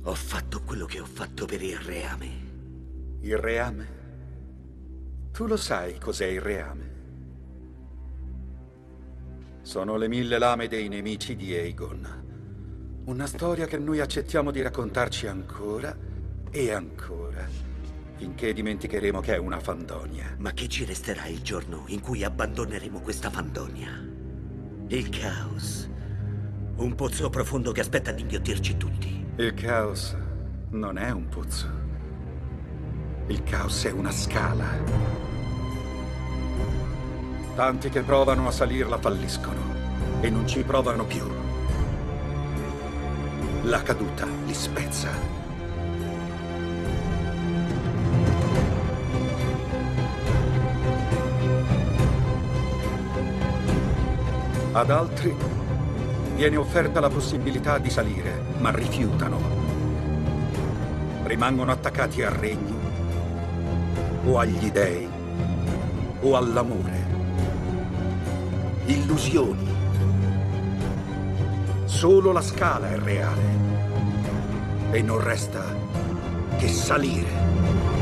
Ho fatto quello che ho fatto per il reame. Il reame? Tu lo sai cos'è il reame? Sono le 1000 lame dei nemici di Aegon. Una storia che noi accettiamo di raccontarci ancora e ancora, finché dimenticheremo che è una fandonia. Ma che ci resterà il giorno in cui abbandoneremo questa fandonia? Il caos. Un pozzo profondo che aspetta di inghiottirci tutti. Il caos non è un pozzo. Il caos è una scala. Tanti che provano a salirla falliscono e non ci provano più. La caduta li spezza. Ad altri viene offerta la possibilità di salire, ma rifiutano. Rimangono attaccati al regno, o agli dei, o all'amore. Illusioni. Solo la scala è reale. E non resta che salire.